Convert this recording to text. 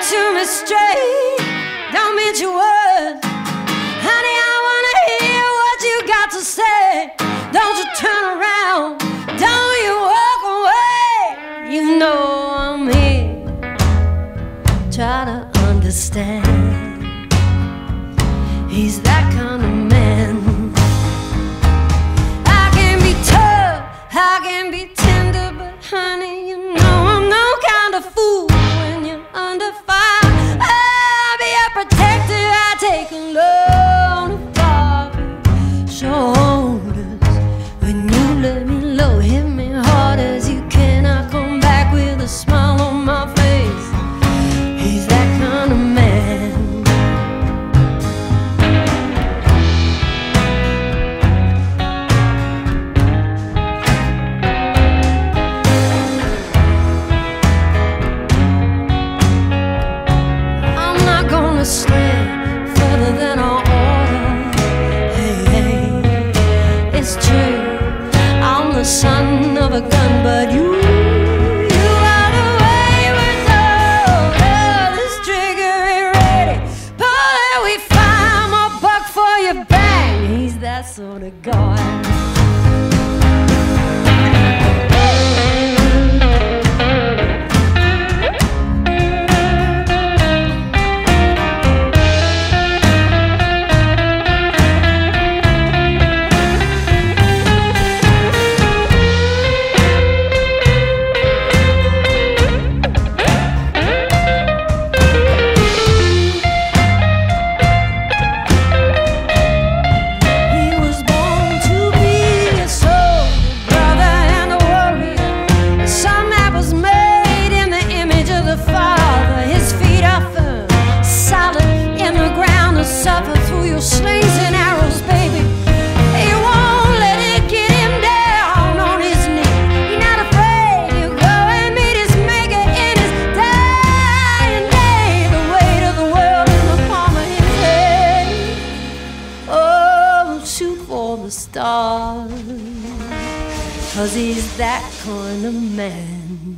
to me straight, don't mince your words. Honey, I wanna hear what you got to say. Don't you turn around, don't you walk away. You know I'm here, try to understand. He's that kind of man. I can be tough, I can be tender, but honey, you know I'm no kind of fool when you're under fire. I'll be a protector, I take a load of father's shoulders. When you let me low, hit me hard as you can, I come back with a smile on my face. He's that kind of man. Slam further than our order. Hey, hey, it's true, I'm the son of a gun, but you are the wayward dog. Oh, this trigger ain't ready. Pull it, we find more buck for your bang. He's that sort of guy. Suffer through your slings and arrows, baby. He won't let it get him down on his knees. He's not afraid to go and meet his maker in his dying day. The weight of the world in the palm of his head. Oh, shoot for the stars, 'cause he's that kind of man.